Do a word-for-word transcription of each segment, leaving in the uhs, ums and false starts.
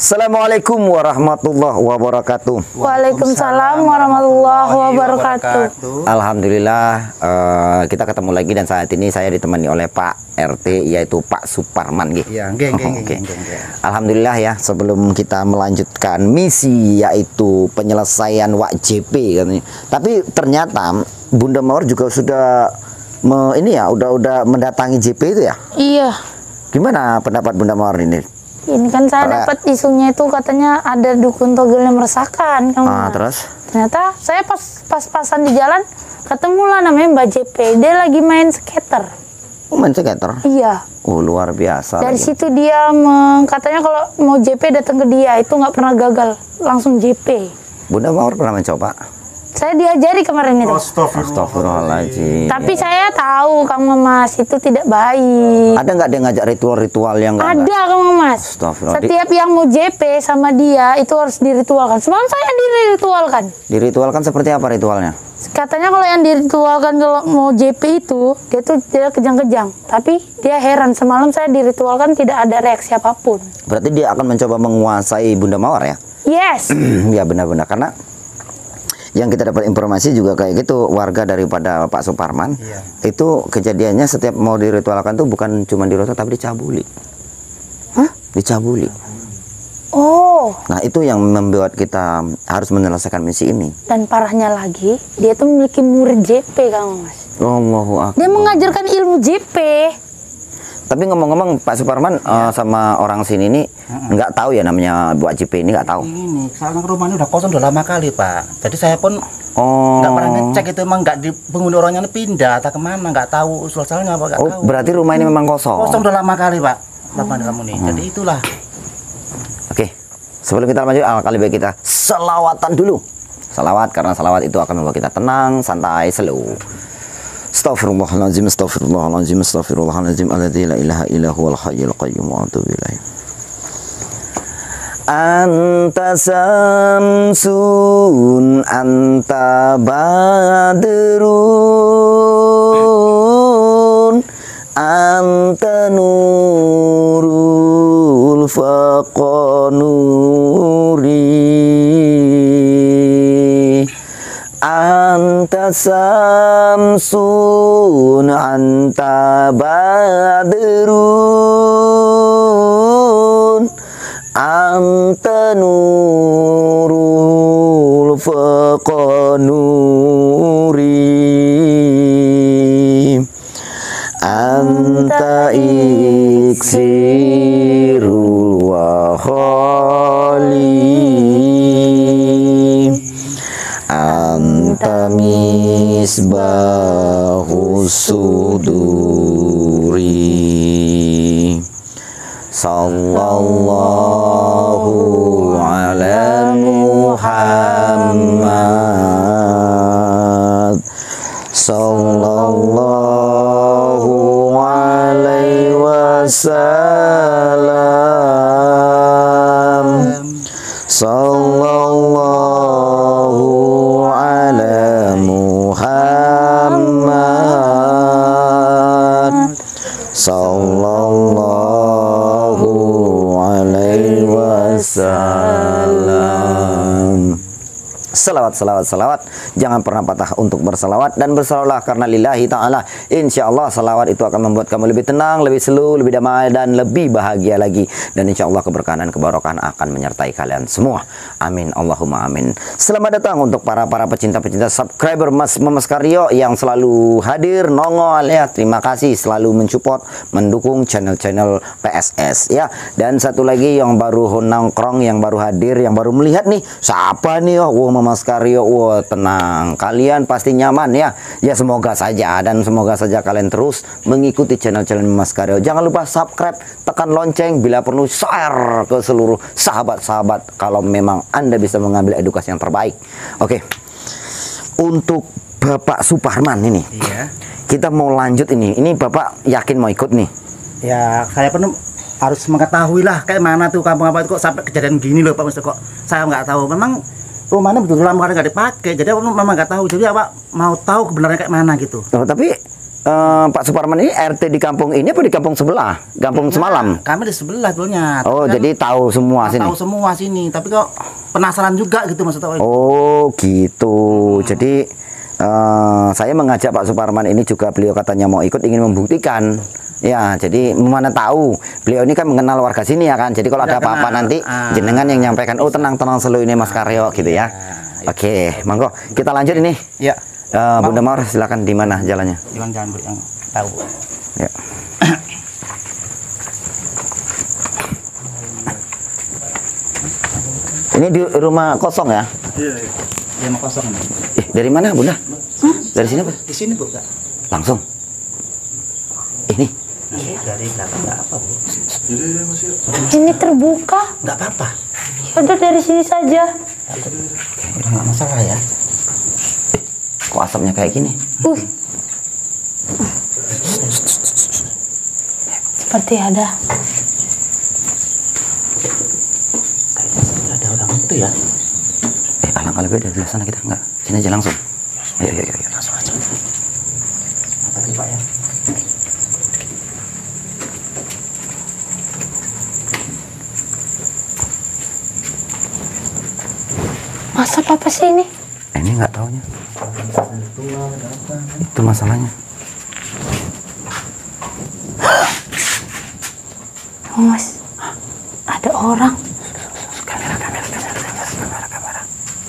Assalamualaikum warahmatullahi wabarakatuh. Waalaikumsalam warahmatullahi wabarakatuh. Alhamdulillah uh, kita ketemu lagi dan saat ini saya ditemani oleh Pak R T yaitu Pak Suparman gitu. Ya, geng, geng, Oke. geng, geng, geng. Alhamdulillah ya, sebelum kita melanjutkan misi yaitu penyelesaian Wak J P katanya. Tapi ternyata Bunda Mawar juga sudah me, ini ya udah udah mendatangi J P itu ya. Iya. Gimana pendapat Bunda Mawar ini? Ini kan saya dapat isunya itu katanya ada dukun togel yang meresahkan. Ah, terus? Ternyata saya pas pas-pasan di jalan ketemulah namanya Mbak J P. Dia lagi main skater. Oh, main skater? Iya. Oh, luar biasa. Dari lagi. situ dia meng, katanya kalau mau J P datang ke dia itu nggak pernah gagal, langsung J P. Bunda Mawar pernah mencoba? Saya diajari kemarin itu. Astagfirullahaladzim. Tapi saya tahu Kang Mamas itu tidak baik. Ada nggak dia ngajak ritual-ritual yang nggak? Ada Kang Mamas. Astagfirullah. Setiap yang mau J P sama dia itu harus diritualkan. Semalam saya diritualkan. Diritualkan seperti apa ritualnya? Katanya kalau yang diritualkan kalau mau J P itu dia tuh tidak kejang-kejang. Tapi dia heran, semalam saya diritualkan tidak ada reaksi apapun. Berarti dia akan mencoba menguasai Bunda Mawar ya? Yes. Ya benar-benar, karena yang kita dapat informasi juga kayak gitu, warga daripada Pak Suparman Iya. itu kejadiannya setiap mau diritualkan tuh bukan cuma diritual tapi dicabuli. Hah? Dicabuli. Oh. Nah itu yang membuat kita harus menyelesaikan misi ini. Dan parahnya lagi, dia tuh memiliki murid J P Kang Mas. Allahu Akbar. Dia mengajarkan ilmu J P. Tapi ngomong-ngomong Pak Suparman uh, sama orang sini ini nggak tahu ya namanya Wak J P ini, nggak tahu. Ini soalnya rumahnya udah kosong udah lama kali Pak. Jadi saya pun Oh. nggak pernah ngecek itu, emang nggak di penghuni orangnya ini pindah atau kemana, nggak tahu usul usulnya apa, nggak Oh, tahu. berarti rumah ini memang kosong. Kosong udah lama kali Pak. Lama kamu nih. Jadi itulah. Oke, sebelum kita lanjut, alkali baik kita selawatan dulu. Salawat, karena salawat itu akan membuat kita tenang, santai, slow. Astaghfirullahaladzim, astaghfirullahaladzim, astaghfirullahaladzim, alladzi la ilaha illa huwal hayyul qayyum wa atubu ilaih. Anta samsun, anta badrun, anta nurul faqanuri, anta samsun, anta badrun, anta nurul faqanuri, anta iksirul wahali, anta misbahus suduri. Sallallahu ala Muhammad, sallallahu alaihi wasallam, sallallahu ala Muhammad, sallallahu alaihi wasallam. Salawat, salawat, salawat. Jangan pernah patah untuk bersalawat dan bersalawatlah karena lillahi ta'ala. Insya Allah salawat itu akan membuat kamu lebih tenang, lebih slow, lebih damai dan lebih bahagia lagi. Dan insya Allah keberkahan dan kebarokahan akan menyertai kalian semua. Amin, Allahumma amin. Selamat datang untuk para-para pecinta-pecinta subscriber Mas Mamas Karyo yang selalu hadir, nongol ya. Terima kasih selalu mensupport, mendukung channel-channel P S S ya. Dan satu lagi yang baru nongkrong, yang baru hadir, yang baru melihat nih, siapa nih? Oh, wow, Mas Karyo, wow, tenang, kalian pasti nyaman ya. Ya semoga saja, dan semoga saja kalian terus mengikuti channel-channel Mas Karyo. Jangan lupa subscribe, tekan lonceng, bila perlu share ke seluruh sahabat-sahabat kalau memang Anda bisa mengambil edukasi yang terbaik. Oke, untuk Bapak Suparman ini, Iya. kita mau lanjut ini. Ini Bapak yakin mau ikut nih? Ya saya pun harus mengetahui lah kayak mana tuh kampung apa itu kok sampai kejadian gini loh Pak Mister, kok saya nggak tahu. Memang rumahnya betul lama karena nggak dipakai, jadi aku memang nggak tahu. Jadi apa mau tahu kebenarannya kayak mana gitu. Oh, tapi eh, Pak Suparman ini R T di kampung ini apa di kampung sebelah? Kampung semalam? Kami di sebelah dulunya. Oh, Tapi jadi tahu semua kan sini. tahu semua sini, tapi kok penasaran juga gitu maksudnya. Oh, gitu. Jadi eh, saya mengajak Pak Suparman ini juga, beliau katanya mau ikut, ingin membuktikan. Ya, jadi mana tahu beliau ini kan mengenal warga sini ya kan. Jadi kalau ada Udah apa-apa kenal. nanti Ah. jenengan yang nyampaikan, oh tenang-tenang selalu ini Mas Karyo gitu ya. Oke, monggo kita lanjut ini. Ya, Eh, Bunda Mawar silakan, di mana jalannya? Iwan jangan Bu, yang tahu. Ya. Ini di rumah kosong ya? Iya, iya. Dia mau kosong nih. Eh, dari mana Bunda? Dari sini apa? Di sini Bu, Kak. Langsung. Ini. Dari belakang enggak apa, Bu. Ini terbuka. Enggak apa-apa. Ya udah dari sini saja. Udah enggak masalah ya. Kok asapnya kayak gini? Uh. Seperti ada. Ada orang itu ya. Eh, alangkah lebih dari belah sana kita enggak. Sini aja langsung. Ayo, ayo, ayo, ayo. Langsung aja. Makasih Pak ya. Masa papa sih ini? Eh, ini enggak taunya. Itu masalahnya. Oh, Mas, ada orang. Kamera, kamera, kamera, kamera, kamera, kamera.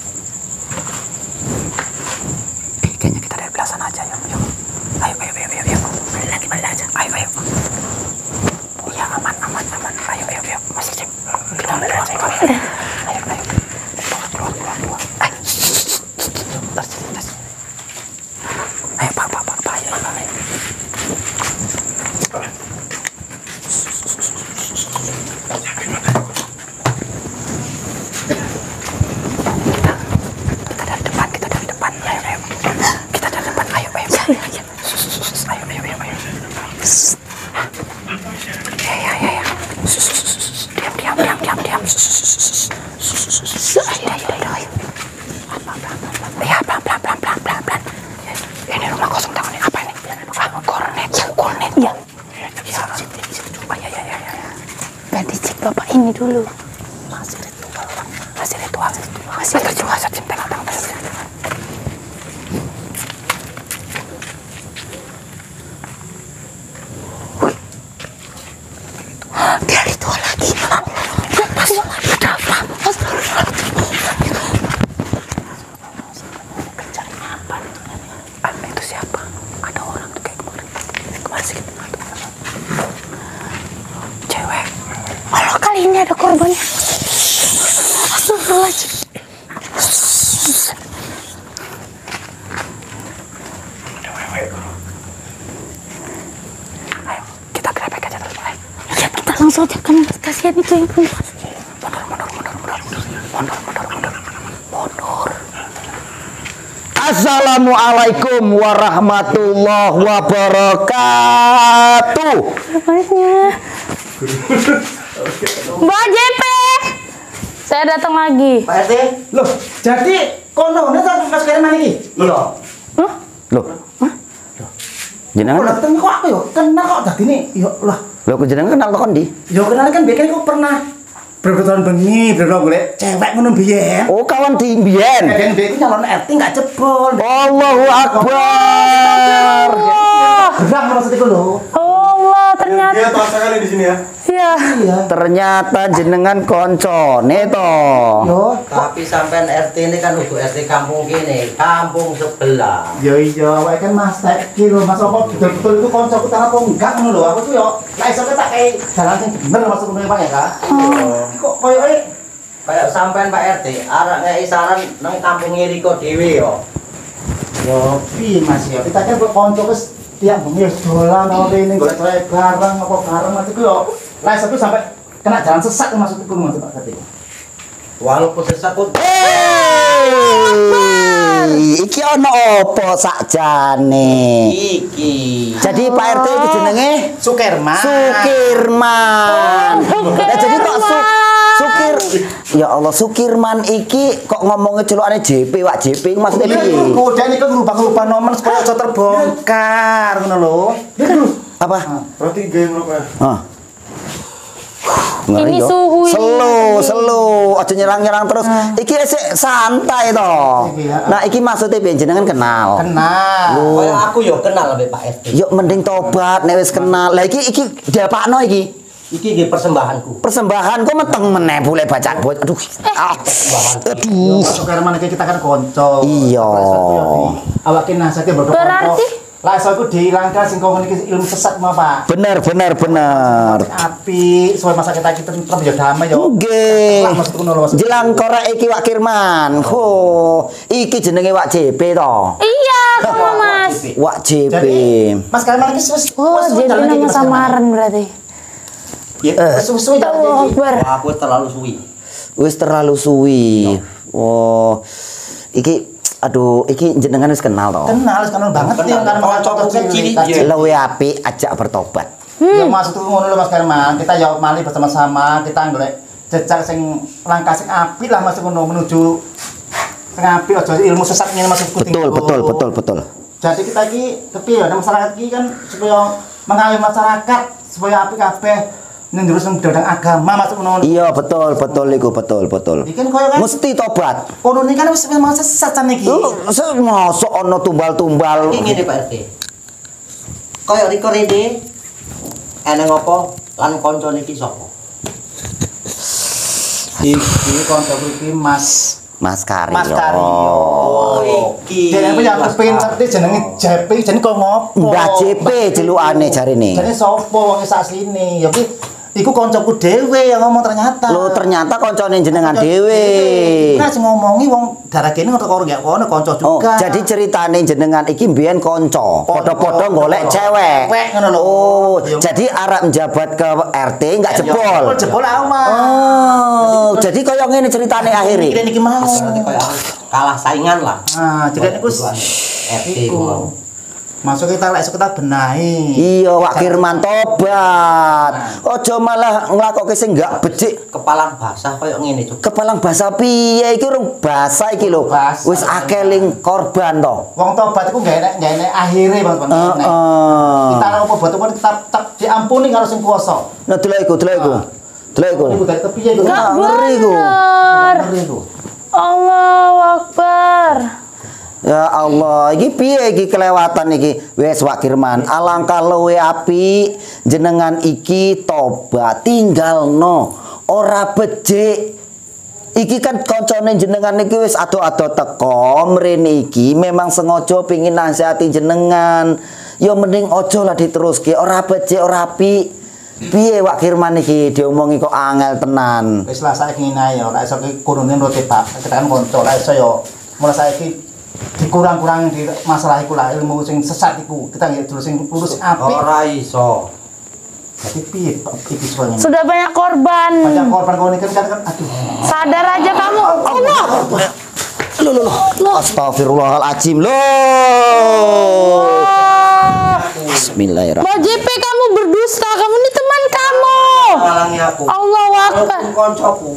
Eh, kayaknya kita dari belah sana aja, yuk, yuk. Ayo, ayo, ayo, ayo, ayo. Balik lagi, balik aja. Ayo, ayo. Oh ya, aman, aman, aman. Ayo, ayo, ayo. Masih cek. Kita balik aja. Ayo, ayo. Keluar, keluar, keluar, keluar. Ayo. Bentar, bentar. Ayo, Pak, Pak, Pak, Pak. Ayo, ayo, ayo. Kita dari depan, kita dari depan. Ayo, ayo. Kita dari depan. Ayo, ayo. Ya, ya, ya. Sus, sus, sus. Ayo, ayo, ayo, ayo. Ya, ya, ya, ya. Sus, sus, sus, sus. Diam, diam, diam, diam, diam. Sus, sus, sus, sus. Sus, sus, sus, sus. Ayo, ayo, ayo, ayo. Pelan, pelan, pelan, pelan. Ya, pelan, pelan, pelan, pelan, pelan, pelan. Ini rumah kosong, tangan ini apa ini? Ah, kornet, kornet. Ya. Ya, situ, situ. Oh, ya, ya, ya, ya. Gak dicek bapak ini dulu. Masih ritual, masih ritual, masih ritual. Masih ritual. Tengok, tengok, tengok. Dia ritual lagi. Mas, ada apa? Mas, Cari apa itu? Ah, itu siapa? Ada orang tuh kayak kemarin. Kemarin sih kita tuh. Cewek. Allah, kali ini ada korbannya. Astagfirullahaladzim. Ayo, kita grabek aja terus, Pak. Ya, kita langsung aja. Kan kasihan itu yang punya. Mundur, mundur, mundur, mundur, mundur, mundur, mundur, mundur, mundur. Assalamualaikum warahmatullahi wabarakatuh. Namanya. Mbak J P. Saya datang lagi. Pak R T, loh, jadi kono ini tak pas kira mana iki? Loh. Hah? Loh, Kok jenengan, dateng kok aku yo kenal kok dadi ini yo lah. loh, jenengan kenal to Kondi? Yo kenal kan biyen kok pernah beberapa tahun bengi, beberapa golek cewek ngono biyen. Oh, kawan timbian. Kadang dia itu nyalon R T nggak jebol. Allahu Akbar. Berat maksud itu lho. Allah, ternyata. Dia tahu sekali di sini ya. Iya. Iya. Ternyata jenengan koncone to. Yo, Tapi sampean R T ini kan udah R T kampung gini, kampung sebelah. yo iya, awake kan Mas tak iki lho, Mas apa betul-betul itu kancaku tanah apa enggak ngono lho. Aku tuh yo lek iso tak kayak jalan sing bener masuk ngono Pak ya, Kak. Iki kok koyoke Kayak sampean Pak R T, arek ngei saran nang kampung Iriko dhewe yo. yo piye Mas ya, kita kan kok kanca wis tiap bengi wis dolan apa ini golek cewek bareng apa bareng mas iku yo. Lah iso sampai kena jalan sesat maksudku maksud Pak Kati. Walaupun sesakut Hei, iki ono opo sakjane? iki. Jadi Pak R T iki jenenge Sukirman. Sukirman. Oh, Lah jadi kok su Sukir. Ya Allah, Sukirman iki kok ngomongnya celukane J P, Wak J P maksudnya piye? Kemudian iki ngerubah-ngerubah nomor supaya aja terbongkar ngono lho. Apa? Berarti nggih ngono kae. Ah. Ngeri Ini yo. suhu ini. Slow, slow, aja nyerang-nyerang terus. Iki esek santai to. Iki, ya. Nah, iki maksudnya piye jenengan kenal. Kenal. Kaya aku yo kenal ambek Pak R T. Yuk mending tobat nek wis kenal. Lah iki iki diapakno iki? Iki nggih persembahanku. Persembahan kok meteng meneh boleh baca bot. Aduh. Ah. Aduh. Sekarang mana kita kan konco. Iya. Awak ki nasate berkonco. Berarti? Lah iso iku dihilangkan sing kok iki ilmu sesat mah, Pak. Bener bener bener. Api supaya masa kita kita tetep ya damai yo. Nggih. Lah maksudku ngono lho, maksud. Jelang korek iki Wak Kirman. Ho, iki jenenge Wak J P to. Iya, kamu Mas. Wak J P. Jadi Mas Karman iki wis Oh, wis jadi jalan iki, nama Mas Karman. samaran berarti. Ya, wis wis jalan Allahu iki. Akbar. Wah, aku terlalu suwi. Wis terlalu suwi. Oh. Iki aduh, iki jenengan wis kenal to. Kenal, wis kenal banget Kenal. ya kan Konco contoh cilik, cilik. iya. Luwe apik ajak bertobat. Ya maksudku ngono lho Mas Karman. Kita ya mali bersama-sama, kita golek jejak sing langkah sing apik lah Mas ngono menuju sing apik aja ilmu sesat ngene maksudku. Betul, betul, betul, betul. Jadi kita iki kepiye ya masyarakat iki kan supaya mengayomi masyarakat supaya apik kabeh njurus nang bidang agama maksud ngono. Iya, betul, betul iku, betul, betul. Iki kan koyo kan Mesti tobat. kono ini kan wis memang sesat can iki. Lu mosok ana tumbal-tumbal. Iki ngene Pak R T. Kaya riko rene eneng apa lan kancane iki sapa? Iki kancaku iki Mas Mas Karyo. Mas Karyo. Oh, iki. Jadi apa yang Mas kepengin Karyo. ngerti jenenge J P jenenge kok ngopo? Mbah J P jelukane jarine. Jadi sapa wong sak asline? Ya ki iku kancaku dhewe yang ngomong ternyata. Lho ternyata koncone jenengan dhewe. Nah sing ngomongi wong darah kene ngono kok gak kono kanca Oh, juga. jadi ceritane jenengan iki mbiyen kanca, padha-padha golek cewek. Cewek ngono lho. Oh, Iya. jadi arep menjabat ke R T enggak jebol. Jebol jebol awal. Oh, jadi kaya ngene ceritane akhire. Iki niki mau. Berarti kaya aku kalah saingan lah. Nah, jadi niku R T ku mau. masuk kita lek kita benahi. Iya, Wak Kirman tobat. Aja malah nglakoke sing enggak becik. Kepalang basah kaya ngene cuk. Kepalang basa piye iki urung basa iki lho. Basa. Wis akeh ling korban to. Wong tobat iku gak enek gak enek akhire Bang. Heeh. Kita ora apa buat pun kita tak diampuni karo sing kuwasa. Nah, delok iku, delok iku. Delok iku. Iku dari kepiye iku? Gak ngeri ku. bener. Ngeri iku. Allahu Akbar. Ya Allah, iki piye iki kelewatan iki? Wes Wak Kirman, alangkah luwe apik jenengan iki tobat tinggalno, ora becik. Iki kan koncone jenengan iki wis ado-ado teko mrene iki memang sengaja pengin nasihati jenengan. Ya mending aja lah diteruske, ora becik, ora apik. Piye Wak Kirman iki diomongi kok angel tenan. Wis lah saiki ngene ya, lek iso ki kurune rote Pak. Kita kan kanca, lek iso ya mulai saiki dikurang-kurangin di masalah iku lah ilmu sing sesat iku. Kita nggih terus sing lurus apik. Ora iso. Jadi piye Pak iki soalnya? Sudah banyak korban. Banyak korban kau ini kan kan kan aduh. Sadar aja kamu. Allah. Loh, loh, loh. Astagfirullahaladzim. Loh. Bismillahirrahmanirrahim. Mbak J P kamu berdusta. Kamu ini teman kamu. Ngalangi aku. Allahu Akbar. Aku koncoku.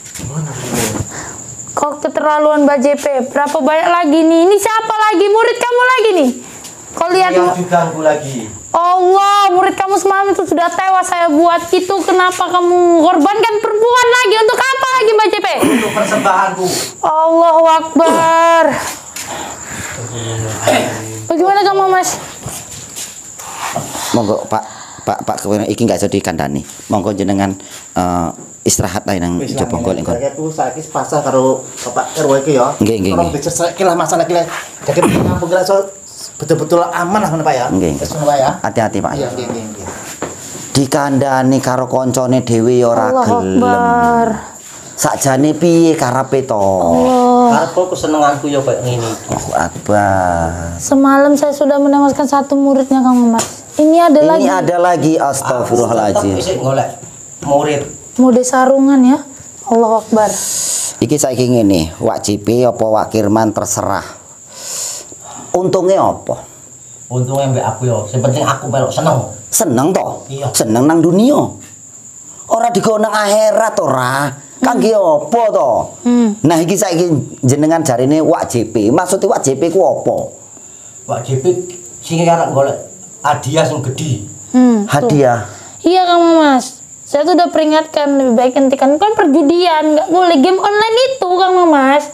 Kok keterlaluan Mbak J P? Berapa banyak lagi nih? Ini siapa lagi? Murid kamu lagi nih? Kau lihat. Yang diganggu lagi. Allah, murid kamu semalam itu sudah tewas saya buat itu. Kenapa kamu korbankan perempuan lagi? Untuk apa lagi Mbak J P? Untuk persembahanku. Allahu Akbar. Bagaimana kamu Mas? Monggo Pak, Pak, Pak kewen iki enggak jadi kandhani. Monggo jenengan eh, istirahat ae nang coba golek engko. Saya tuh saiki pasah karo Bapak R W iki ya. Nggih, nggih, Tolong nggih. diceritakan lah masalah iki. Jadi kampung kita so betul-betul aman lah ngono Pak ya. Nggih. Wis ngono Pak ya. Hati-hati Pak. Iya, nggih, nggih, nggih. Dikandhani karo koncone dhewe ya ora Allahu gelem. Akbar. Sakjane piye karepe to? Allah. Karepku kesenenganku ya kayak ngene. Allahu Akbar. Semalam saya sudah menewaskan satu muridnya kamu Mas. Ini ada lagi. Ini ada lagi Tetep astagfirullahaladzim. isih golek murid. Mode sarungan ya. Allahu Akbar. Iki saiki ngene, Wak J P apa Wak Kirman terserah. Untungnya apa? Untungnya mbak aku ya. Yang penting aku melok seneng. Seneng toh? Iya. Seneng nang dunia. Ora digo nang akhirat ora. Kangge apa to? Hmm. Nah iki saiki jenengan jarine Wak J P. Maksudnya Wak J P ku apa? Wak J P sing arek golek hadiah sing gede. Hmm, tuh. Hadiah. Iya Kang Mamas. Saya tuh udah peringatkan lebih baik hentikan kan perjudian, nggak boleh game online itu Kang Mamas.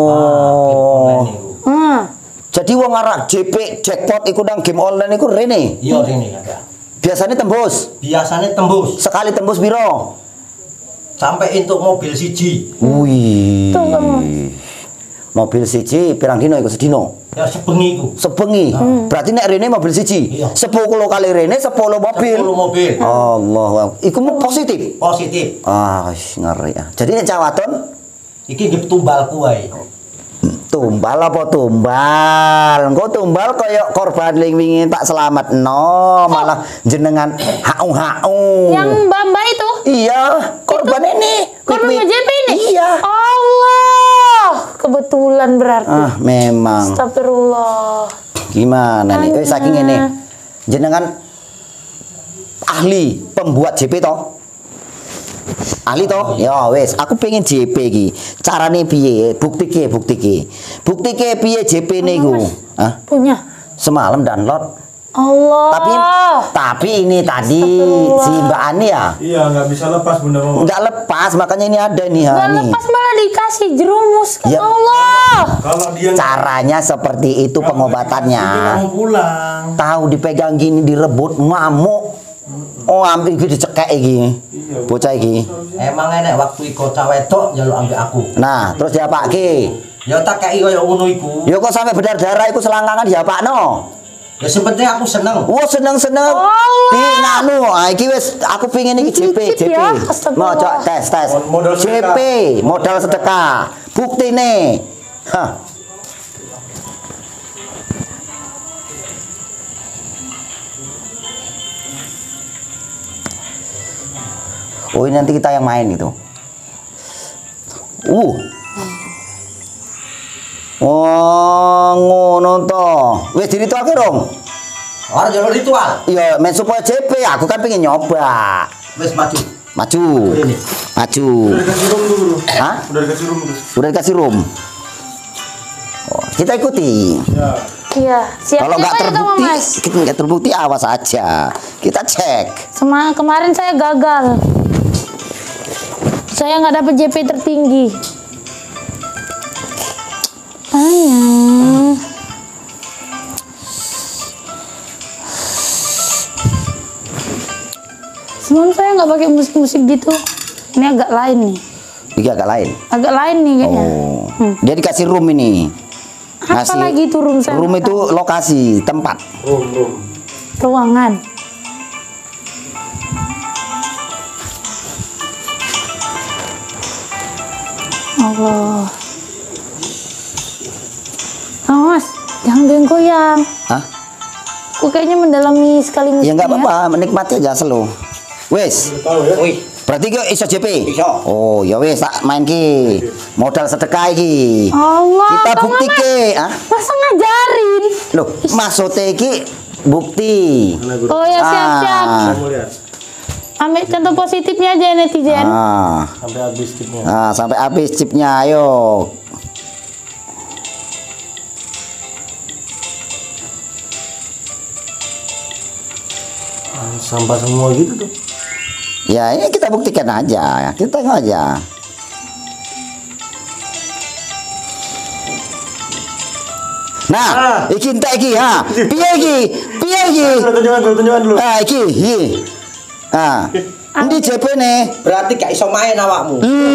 Oh. Hmm. Jadi wong arek J P jackpot iku nang game online iku rene. Iya rene ada. Biasanya tembus. Biasanya tembus Sekali tembus piro? sampai untuk mobil siji. Wih. Tuh, Kang. Mobil siji pirang dino iku sedino? Ya sebengi iku. Sebengi. Berarti nek rene mobil siji. Iya. sepuluh kali rene sepuluh mobil. sepuluh mobil. Allah. Iku mau positif. Positif. Ah, wis ngeri ya. Jadi nek cawaton Iki nggih tumbalku wae. tumbal apa tumbal? Engko tumbal kaya korban ling wingi tak selametno, malah jenengan hau-hau. Yang Mbak-mbak itu? Iya, korban ini. Korban Wit-wit. J P ini? Iya. Allah. Kebetulan berarti. Ah, memang. Astagfirullah. Gimana nih? Eh saking ini. Jenengan ahli pembuat J P toh? Ahli toh? Ya wes, aku pengen J P iki. Carane piye? Buktike, buktike. Buktike piye J P niku? Hah? Punya. Semalam download. Allah. Tapi tapi ini tadi Astagfirullah. si Mbak Ani ya Iya, nggak bisa lepas Bunda Mama. nggak lepas, makanya ini ada nih Nggak Hani. lepas malah dikasih jerumus kan Ya. Allah. Kalau dia Caranya seperti itu dia pengobatannya. mau pulang. Tahu dipegang gini direbut ngamuk. Oh, ambil iki dicekek iki. Bocah iki. Emang enek waktu iku cah wedok njaluk ambek aku. Nah, terus diapake? Ya tak kei koyo ngono iku. Ya kok sampai berdarah iku selangkangan diapakno? Ya sing penting aku seneng. Wah, seneng-seneng. Allah. Di nganu, ah iki wis aku pingin iki J P, J P. Dicicip ya, astagfirullah. Mau coba tes, tes. Modal J sedekah. P, modal sedekah. Buktine. Hah. Oh, ini nanti kita yang main itu. Uh. Oh, ngono to. Wis dirituake rong. Ora jalur ritual. Iya, main supaya J P, aku kan pengen nyoba. Wis maju. Maju. Ini. Maju. Udah dikasih room tuh, Bro. Hah? Udah dikasih room tuh. Udah dikasih room. Oh, kita ikuti. Ya. Iya. Siap Kalau nggak siapa itu terbukti, Mas? kita nggak terbukti awas aja. Kita cek. Sema kemarin saya gagal. Saya nggak dapat J P tertinggi. Ayah. Semalam saya nggak pakai musik-musik gitu. Ini agak lain nih. Ini agak lain. Agak lain nih kayaknya. Oh, Hmm. dia dikasih room ini. Apa lagi itu room saya? Room nggak itu lokasi, tempat. Room, room. tahu. Ruangan. Allah. Oh, Mas, jangan goyang-goyang. Hah? Kok kayaknya mendalami sekali musiknya. Ya nggak apa-apa, menikmati aja slow. Wes. Tahu ya? Wih, Berarti kok iso J P? Iso. Oh, ya wes tak main ki. Modal sedekah iki. Allah. Kita Kang bukti Mamas, ke, ah? Masa ngajarin? Loh, maksudnya iki bukti. Mana Bro? Oh ya siap-siap. Ah. Saya mau lihat. Ambil contoh positifnya aja netizen. Ah, Sampai habis chipnya. nah, sampai habis chipnya, ayo. Ah, sampah semua gitu tuh. Ya, ini kita buktikan aja. Kita tengok aja. Nah, Ah. iki entek iki, ha. Piye iki? Piye iki? Udah tunjukkan dulu, tunjukkan dulu. Nah, iki, iki. Ah. Ini J P nih. berarti gak iso main awakmu.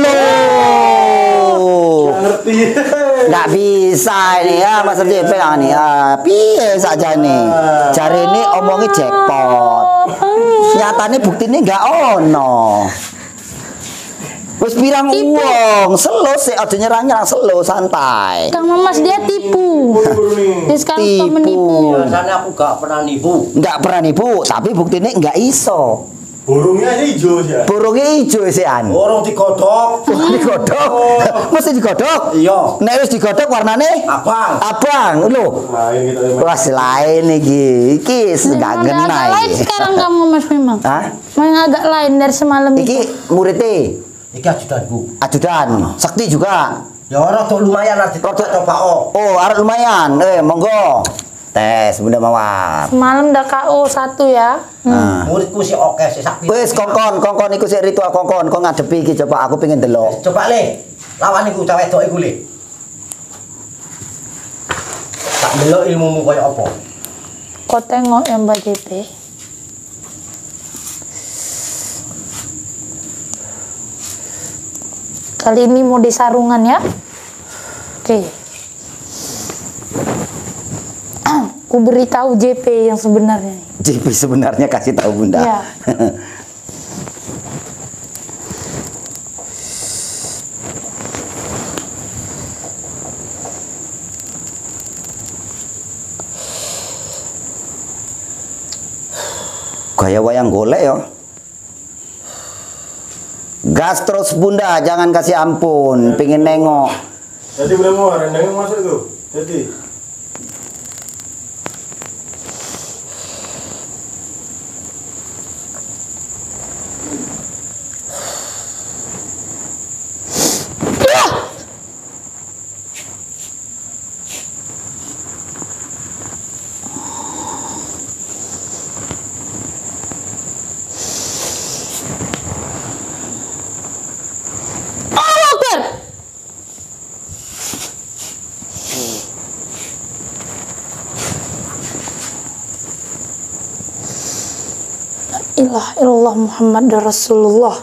Loh. Nggak ngerti. Nggak bisa ini ya Mas J P lah nih. Ah, piye saja nih. Cari ini omongi jackpot. Nyatane buktine nggak ono. Wis pirang uang, selo sih, aja nyerang-nyerang selo santai. Kang Mamas dia tipu. Bro nih. Dia sekarang suka Tipu. menipu. Biasanya aku gak pernah nipu. Nggak pernah nipu, tapi buktine nggak iso. Burungnya aja hijau ya. Burungnya hijau sih an. Orang digodok. Digodok, mesti digodok. Iya. Nek wis digodok warnane Abang. abang, lho. Main gitu main. Wah, lain iki. Iki nggak Memang ngena agak lain iki. sekarang Kang Mamas memang. Hah? Main agak lain dari semalam itu. Iki muridnya. Iki ajudanku. Ajudan, sakti juga. Ya ora tuh lumayan nanti Rodok. coba oh. Oh, arek lumayan. Eh, monggo. Tes Bunda Mawar. Semalam udah K O satu ya. Nah. Muridku sih oke sih sakti. Wis kongkon, kongkon iku sik ritual kongkon, kok ngadepi iki coba aku pengen delok. Coba le. Lawan iku cah wedok iku le. Tak delok ilmumu koyo apa? Kau tengok yang Mbak J P. Kali ini mau disarungan ya. Oke. Aku beritahu J P yang sebenarnya nih. J P sebenarnya kasih tahu Bunda. Iya. Gaya wayang golek ya. Gas terus Bunda, jangan kasih ampun, pengen nengok. Jadi Bunda Mawar, rendangnya masuk itu. Jadi. Ilah ilallah Muhammad Rasulullah.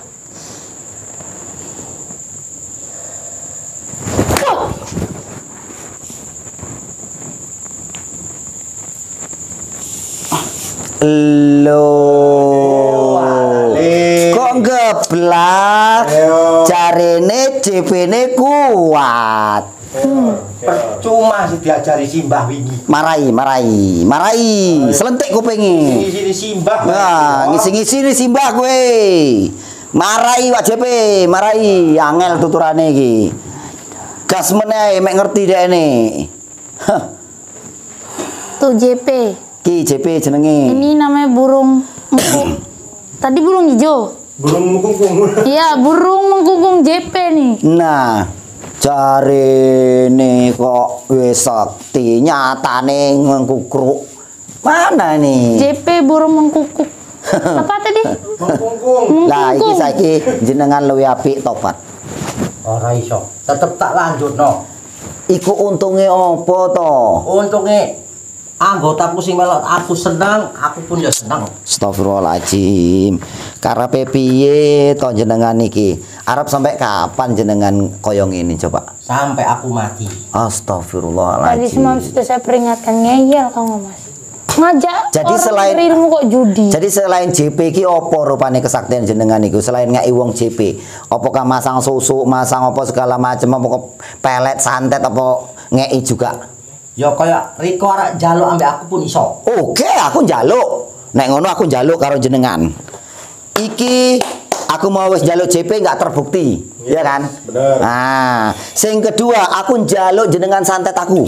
Loh. Kok geblak? Ayo. Carene J P-ne kuat. Percuma sih diajari simbah wingi. Marai, marai, marai. Selentik kupingi. Sini sini simbah. Nah, ngisi-ngisi nih simbah gue. Marai Wak J P, marai. Angel tuturane iki. Gas meneh mek ngerti dek ne. Tuh J P. Ki J P jenenge. Ini namanya burung mengku. Tadi burung hijau. Burung mengkungkung. Iya, burung mengkungkung J P nih. Nah, jarene kok wis sakti nyatane ngkukruk. Mana nih? J P burung mengkukuk. Apa tadi? Mengkungkung. Lah iki Mengkungkung. saiki jenengan luwih apik tobat. Ora iso. Tetep tak lanjutno. Iku untunge apa to? Untunge anggotaku sing melok aku senang, aku pun ya senang. Astagfirullahaladzim. Karepe piye to jenengan iki? Arep sampai kapan jenengan koyong ini coba? Sampai aku mati. Tadi Astagfirullahaladzim. semalam sudah saya peringatkan, ngeyel kamu Mas. Ngajak Jadi orang selain- berilmu kok judi. Jadi selain J P ki opo rupane kesaktian jenengan iku selain ngeki wong J P? Apakah masang susu, masang apa segala macam apa kok pelet santet apa ngeki juga? Ya kaya Riko arek njaluk ambek aku pun iso. Oke, aku njaluk. Nek ngono aku njaluk karo jenengan. Iki aku mau wis njaluk J P nggak terbukti, ya kan? bener. Nah, sing kedua aku njaluk jenengan santet aku.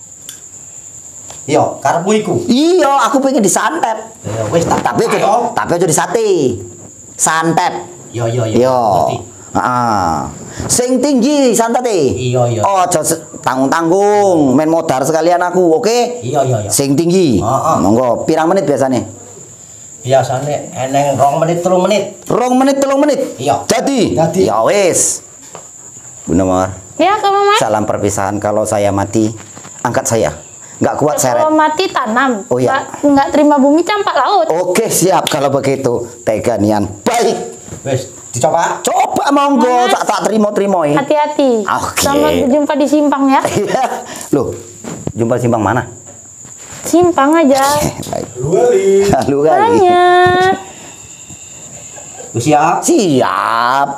Iya, karepmu iku. Iya, aku pengen disantet. Ya wis tak Tapi aja, ayo. tapi aja disate. Santet. Iya iya iya. Yo. ngerti. Heeh. Sing tinggi santete. Iya iya. Oh, aja se- tanggung-tanggung, main modar sekalian aku, oke? Iya iya iya. Sing tinggi. Heeh. Monggo, pirang menit biasanya? Biasane eneng rong menit telu menit. Rong menit, telung menit. Iya. Jadi. Jadi. Ya wis. Bunda Mawar, Ya kamu Mas. salam perpisahan. Kalau saya mati, angkat saya. Nggak kuat seret. Kalau mati tanam. Oh, iya. Nggak, nggak terima bumi campak laut. Oke, siap kalau begitu. Tega nian. Baik. Wis dicoba. Coba monggo, Mas. tak tak terima-terima ya. Hati-hati. Oke. Selamat berjumpa di simpang ya. Iya. Loh, jumpa simpang mana? Simpang aja. Baik. Lu kali. Lalu kali. Banyak. Wis siap. Siap.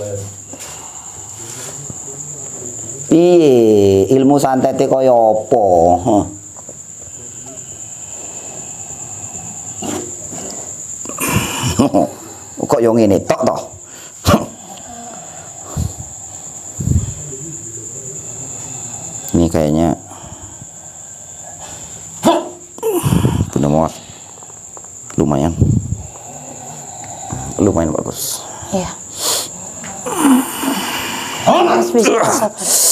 Piye ilmu santete kaya apa? Huh. Kok yo ngene tok toh? Ini kayaknya Bunda Mawar lumayan lumayan bagus. Iya. Harus bisa rasakan.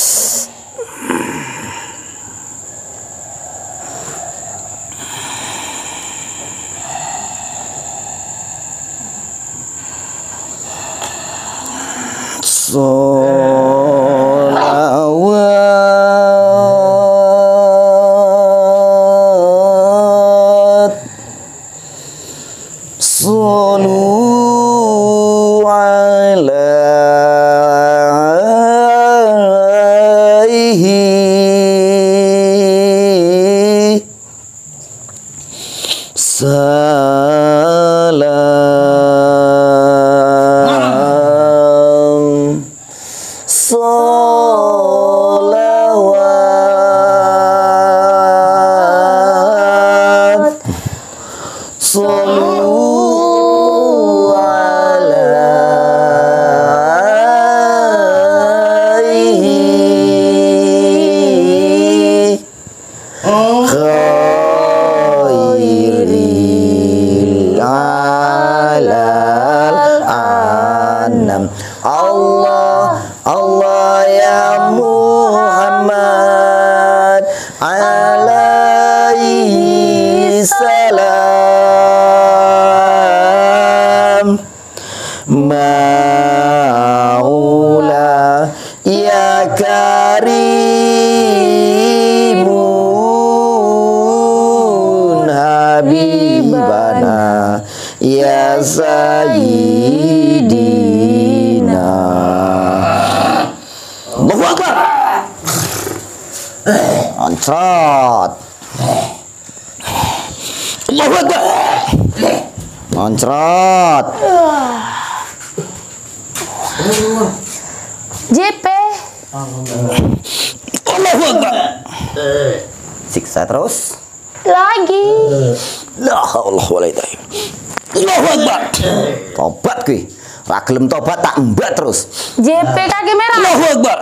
Sholawat Sallu alaihi salam Sholawat Sallu alaihi khairil alal anam Allah Allah ya Muhammad alaihi salam Maula ya karimun habibana ya sayyidina Allahu Akbar Ancrot Allahu Akbar Ancrot J P. Allahu Akbar siksa terus Lagi. la haula wala quwwata Allahu Akbar tobat kuwi ra gelem tobat tak mbak terus J P kaki merah. Allahu Akbar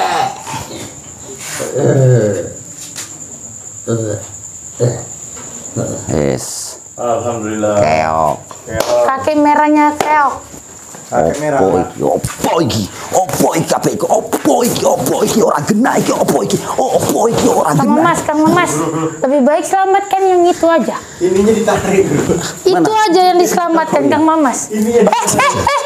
Yes Alhamdulillah. keok Kaki merahnya keok. Kaki merah. Opo iki opo iki opo iki kabeh iki opo iki opo iki ora genah iki opo iki opo iki ora Kang genah Mas, Kang Mas. Lebih baik selamatkan yang itu aja. Ininya ditarik dulu. Itu aja yang diselamatkan Kang Mamas. Ininya Eh, eh, eh.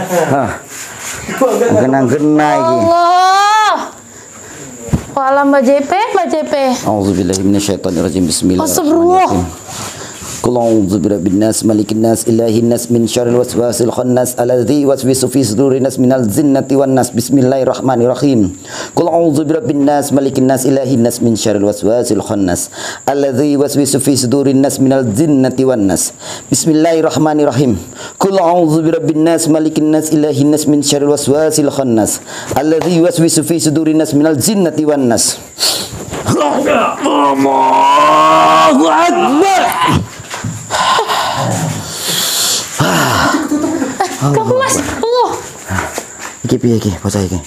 genah-genah iki Allah. Wala Mbak J P, Mbak J P. Auzubillahi minasyaitonirrajim Astagfirullah. Bismillahirrahmanirrahim Qul a'udzu birabbin nas malikin nas ilahin nas min syarril waswasil khannas alladzi yuwaswisu fi sudurin nas minal jinnati wan nas Bismillahirrahmanirrahim Qul a'udzu birabbin nas malikin nas ilahin nas min syarril waswasil khannas alladzi yuwaswisu fi sudurin nas minal jinnati wan nas Bismillahirrahmanirrahim Qul a'udzu birabbin nas malikin nas ilahin nas min syarril waswasil khannas alladzi yuwaswisu fi sudurin nas minal jinnati wan nas Allahu Akbar Kang Mas, Allah. Iki piye iki bocah iki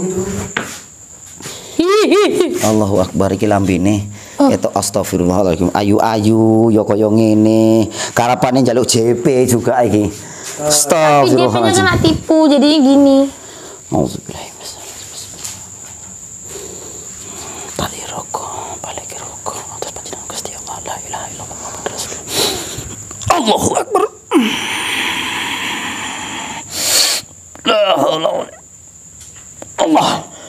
Allahu Akbar iki lambene ketok astagfirullahaladzim ayu-ayu ya kaya ngene karepane njaluk J P juga iki Tapi J P-nya astagfirullahaladzim kena tipu, jadinya gini. Auzubillahi tali roko balik roko atas panjenengan Gusti Allah la ilaha illallah Muhammadur Rasulullah Allahu Akbar La haula wala Allah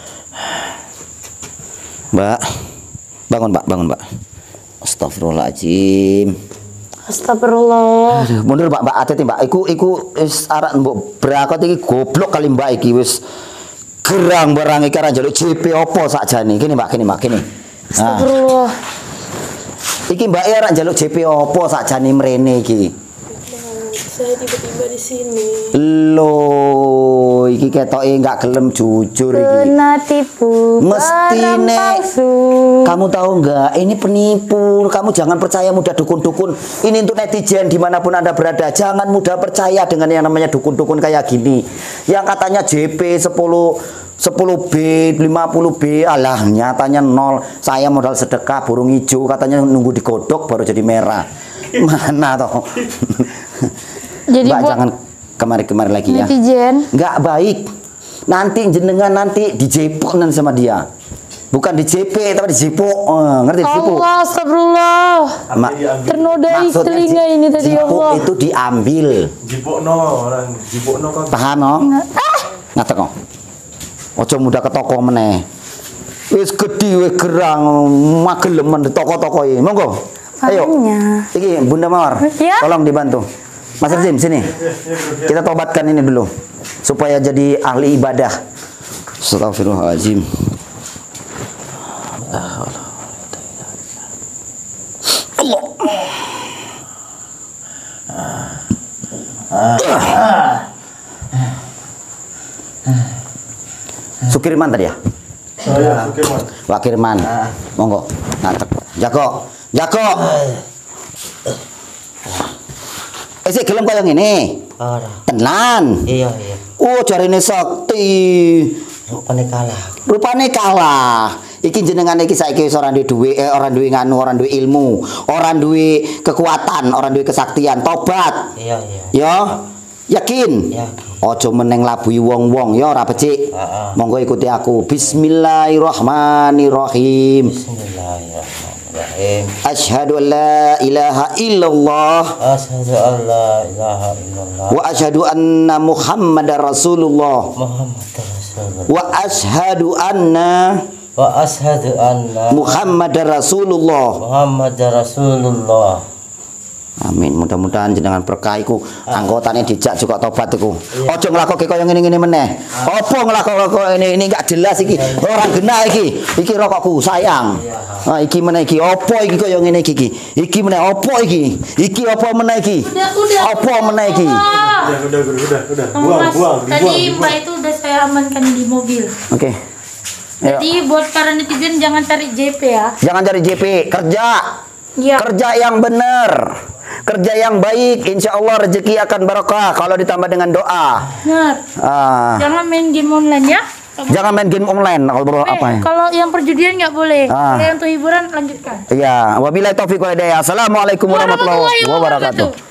Mbak bangun Mbak bangun Mbak Astagfirullahaladzim Astagfirullah. Aduh, mundur Mbak Mbak hati-hati Mbak iku iku wis arek mbok berakot iki goblok kali Mbak iki wis gerang barang iki arek njaluk J P opo sakjane kene Mbak kene Mbak kene nah, Astagfirullah. iki Mbak arek njaluk J P opo sakjane mrene iki Saya tiba-tiba di sini. Loh, iki ketoke enggak gelem jujur iki. Kena tipu. Mestine barang palsu. kamu tahu enggak, ini penipu. Kamu jangan percaya mudah dukun-dukun. Ini untuk netizen dimanapun Anda berada. Jangan mudah percaya dengan yang namanya dukun-dukun kayak gini. Yang katanya J P sepuluh B, lima puluh B, alah nyatanya nol. Saya modal sedekah burung hijau, katanya nunggu digodok baru jadi merah. Mana toh? Jadi Mbak buat jangan kemari-kemari lagi ya. netizen. Nggak baik. Nanti jenengan nanti dijepok nanti sama dia. Bukan di J P tapi di jepok. Eh, ngerti jepok? Allah, astagfirullah. Ma Ternodai maksudnya telinga ini tadi ya jipuk Allah. itu diambil. Jipokno orang jipokno kan. Paham no? Ngatek kok. Ojo mudah ke toko meneh. Wis gedhi wis gerang magelemen di toko-toko iki. Monggo. Ayo. Makanya. Iki Bunda Mawar. Ya. Tolong dibantu. Mas Rizim sini. Kita tobatkan ini dulu supaya jadi ahli ibadah. Astagfirullahaladzim. Allah. Sukirman tadi ya? Saya Sukirman. Pak Kirman. Monggo. Ngantek. Jago. Jago. Eh sih gelem koyo ngene. Ora. Tenan. Iya, iya. Oh, jarine sakti. Rupane kalah. Rupane kalah. Iki jenengan iki saiki wis ora duwe duwe, eh, ora duwe nganu, ora duwe ilmu, ora duwe kekuatan, ora duwe kesaktian. Tobat. Iya, iya. Ya. Yakin? Yakin. Ojo meneng labui wong-wong ya ora becik. Heeh. Monggo ikuti aku. Bismillahirrahmanirrahim. Bismillahirrahmanirrahim. Asyhadu an la ilaha illallah Asyhadu an la ilaha illallah wa asyhadu anna Muhammadar Rasulullah Muhammad Rasulullah wa asyhadu anna wa asyhadu anna Muhammadar Rasulullah. Muhammad Rasulullah. Amin. Mudah-mudahan jenengan berkah iku anggotane dijak juga tobat iku. Ojo nglakoke kaya ngene-ngene meneh. Apa nglakok ini ini enggak jelas iki. Ora genah iki. Iki rokokku sayang. Nah, iki meneh iki apa iki kaya ngene iki iki. Iki meneh apa iki? Iki apa meneh iki? Udah, udah. Apa meneh iki? Allah. Udah, udah, udah, udah, udah. Sama Buang, Mas, buang, tadi dibuang, Mbak dibuang. itu udah saya amankan di mobil. Oke. Ayo. Jadi buat para netizen jangan cari J P ya. Jangan cari J P, kerja. Iya. Kerja yang benar. Kerja yang baik, insya Allah rezeki akan barokah kalau ditambah dengan doa. Benar. Ah, Jangan main game online ya. jangan main game online. Kalau bro, Eh, apa ya? Kalau yang perjudian nggak boleh. Ah. Kalau yang untuk hiburan lanjutkan. Iya, wabillahi taufiq wal hidayah. Assalamualaikum warahmatullahi wabarakatuh.